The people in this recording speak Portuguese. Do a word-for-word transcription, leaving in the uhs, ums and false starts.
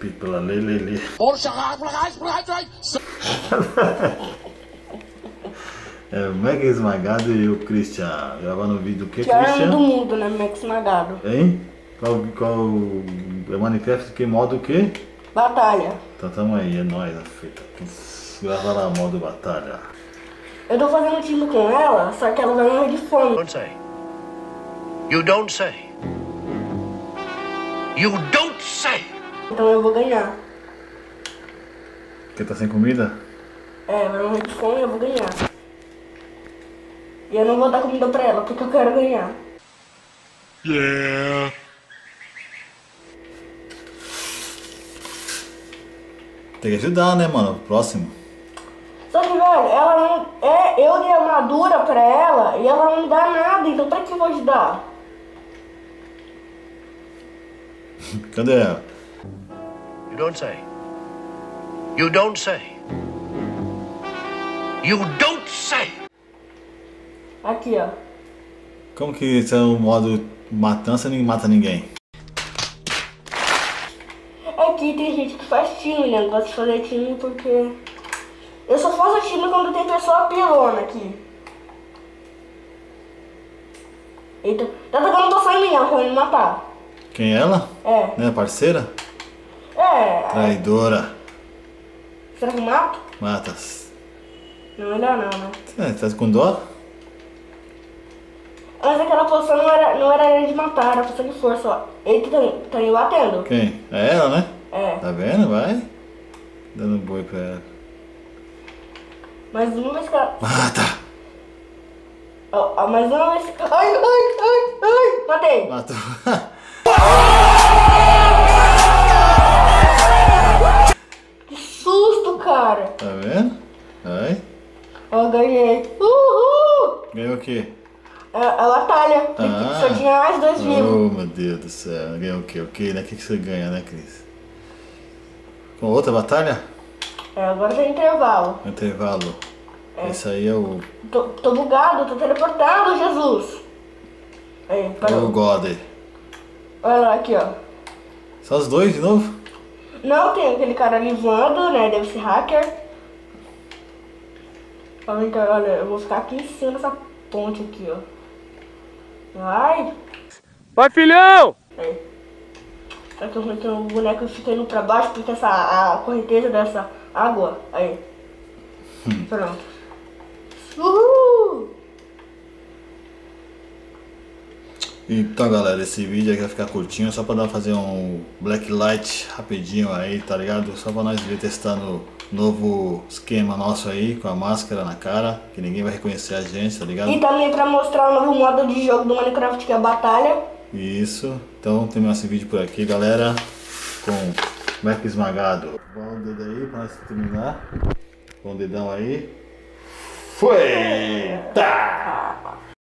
pela lelele. É o Mac Esmagado e o Christian gravando o vídeo do que, Pior Christian? do mundo, né? Mac Esmagado. Hein? Qual, qual é Minecraft? Que modo o quê? Batalha. Então tamo aí, é nóis, a fita. Grava lá modo batalha. Eu tô fazendo time com ela, só que ela vai morrer de fome. Don't say. You don't say. You don't say. Então eu vou ganhar. Porque tá sem comida? É, vai morrer de fome e eu vou ganhar. E eu não vou dar comida pra ela, porque eu quero ganhar. Yeah. Tem que ajudar, né, mano? Próximo. Só que, velho, ela não... É, eu dei armadura pra ela e ela não me dá nada, então pra que eu vou ajudar? Cadê ela? You don't say. You don't say. You don't say. Aqui, ó. Como que isso é um modo matança e ninguém mata ninguém? Aqui tem gente que faz time, né? Eu gosto de fazer time porque... Eu só faço time quando tem pessoa pilona aqui. Eita, tá tocando tua família, ela quer me matar. Quem é ela? É. Né, parceira? É. Traidora. Será que eu mato? Matas. Não, melhor não, né? É, tá com dó? Mas aquela posição não era, não era de matar, era posição de força, ó. Eita, tá, tá me batendo. Quem? É ela, né? É. Tá vendo? Vai. Dando boi pra ela. Mais uma vez que ela... Mata! Ó, ó, mais uma vez... Ai, ai, ai, ai! Matei! Matou. Que susto, cara! Tá vendo? Vai. Ó, ganhei. Uhul! Ganhou o quê? É a batalha. Ah. Só tinha mais dois vivos. Oh, meu Deus do céu. Ganhou o quê? O quê, né? O que que você ganha, né, Cris? Com outra batalha? É, agora tem intervalo. Intervalo. É. Esse aí é o... Tô, tô bugado, tô teleportado, Jesus! Aí, É o parou. God. Olha lá, aqui, ó. Só os dois de novo? Não, tem aquele cara ali voando, né? Deve ser hacker. Olha, então, olha, eu vou ficar aqui em cima dessa ponte aqui, ó. Vai! Vai, filhão! Aí. Só que eu- que o boneco fica indo pra baixo porque essa, a correnteza dessa água. Aí. Pronto. Uhul! Então, galera, esse vídeo aqui vai ficar curtinho, só pra dar, fazer um blacklight rapidinho aí, tá ligado? Só pra nós ver testando novo esquema nosso aí, com a máscara na cara, que ninguém vai reconhecer a gente, tá ligado? E também pra mostrar o novo modo de jogo do Minecraft, que é a batalha. Isso, então terminar esse vídeo por aqui, galera, com Mac Esmagado. Bom o dedo aí pra nós terminar, com o dedão aí. Foi! Tá!